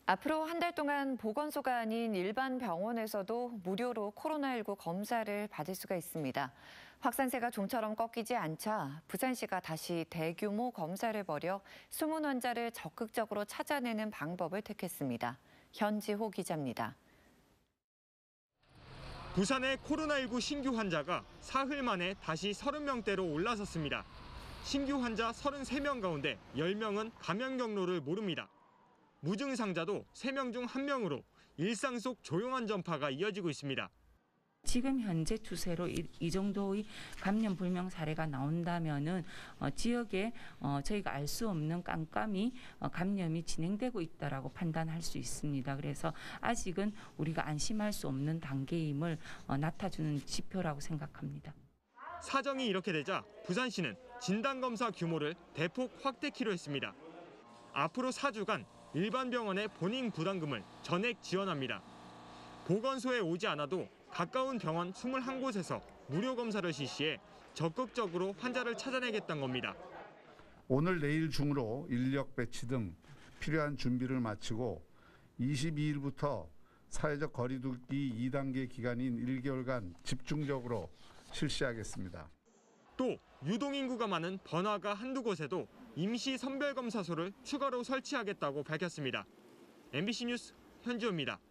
앞으로 한 달 동안 보건소가 아닌 일반 병원에서도 무료로 코로나19 검사를 받을 수가 있습니다. 확산세가 좀처럼 꺾이지 않자 부산시가 다시 대규모 검사를 벌여 숨은 환자를 적극적으로 찾아내는 방법을 택했습니다. 현지호 기자입니다. 부산의 코로나19 신규 환자가 사흘 만에 다시 30명대로 올라섰습니다. 신규 환자 33명 가운데 10명은 감염 경로를 모릅니다. 무증상자도 3명 중 1명으로 일상 속 조용한 전파가 이어지고 있습니다. 지금 현재 추세로 이 정도의 감염 불명 사례가 나온다면은 지역에 저희가 알 수 없는 깜깜이 감염이 진행되고 있다라고 판단할 수 있습니다. 그래서 아직은 우리가 안심할 수 없는 단계임을 나타주는 지표라고 생각합니다. 사정이 이렇게 되자 부산시는 진단검사 규모를 대폭 확대키로 했습니다. 앞으로 4주간 일반 병원의 본인 부담금을 전액 지원합니다. 보건소에 오지 않아도 가까운 병원 21곳에서 무료 검사를 실시해 적극적으로 환자를 찾아내겠다는 겁니다. 오늘 내일 중으로 인력 배치 등 필요한 준비를 마치고 22일부터 사회적 거리두기 2단계 기간인 1개월간 집중적으로 실시하겠습니다. 또 유동인구가 많은 번화가 한두 곳에도 임시 선별검사소를 추가로 설치하겠다고 밝혔습니다. MBC 뉴스 현지호입니다.